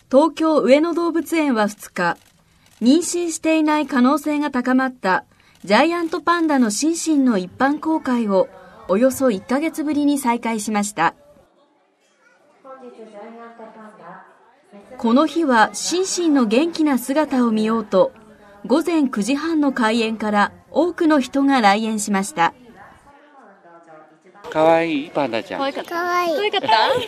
東京上野動物園は2日、妊娠していない可能性が高まったジャイアントパンダのシンシンの一般公開をおよそ1ヶ月ぶりに再開しました。この日はシンシンの元気な姿を見ようと、午前9時半の開園から多くの人が来園しました。 かわいいパンダちゃん。 かわいかった？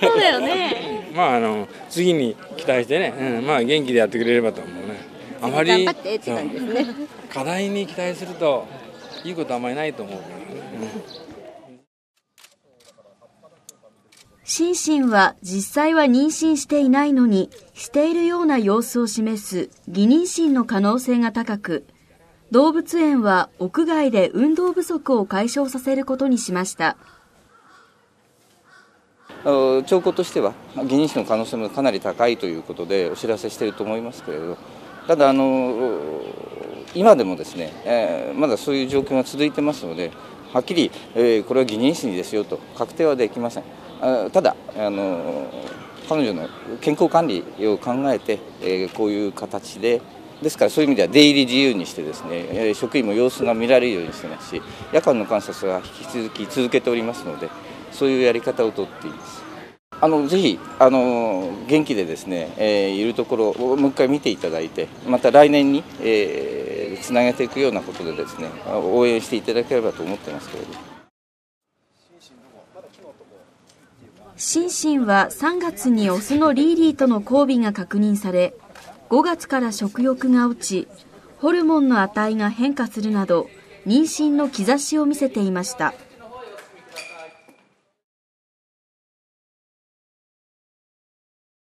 そうだよね。 次に期待してね、元気でやってくれればと思うね。あまり頑張ってって感じですね。 課題に期待するといいことあんまりないと思うからね。 シンシンは実際は妊娠していないのにしているような様子を示す偽妊娠の可能性が高く、動物園は屋外で運動不足を解消させることにしました。 兆候としては偽妊娠の可能性もかなり高いということでお知らせしていると思いますけれど、ただ今でもですね、まだそういう状況が続いてますので、はっきり、これは偽妊娠ですよと確定はできません。ただ彼女の健康管理を考えて、こういう形ですから、そういう意味では出入り自由にしてですね、職員も様子が見られるようにしてますし、夜間の観察は引き続き続けておりますので、そういうやり方をとっています。ぜひ元気でですね、いるところをもう一回見ていただいて、また来年に、つなげていくようなことでですね、応援していただければと思ってますけれど。 シンシンは3月にオスのリーリーとの交尾が確認され、5月から食欲が落ち、ホルモンの値が変化するなど、妊娠の兆しを見せていました。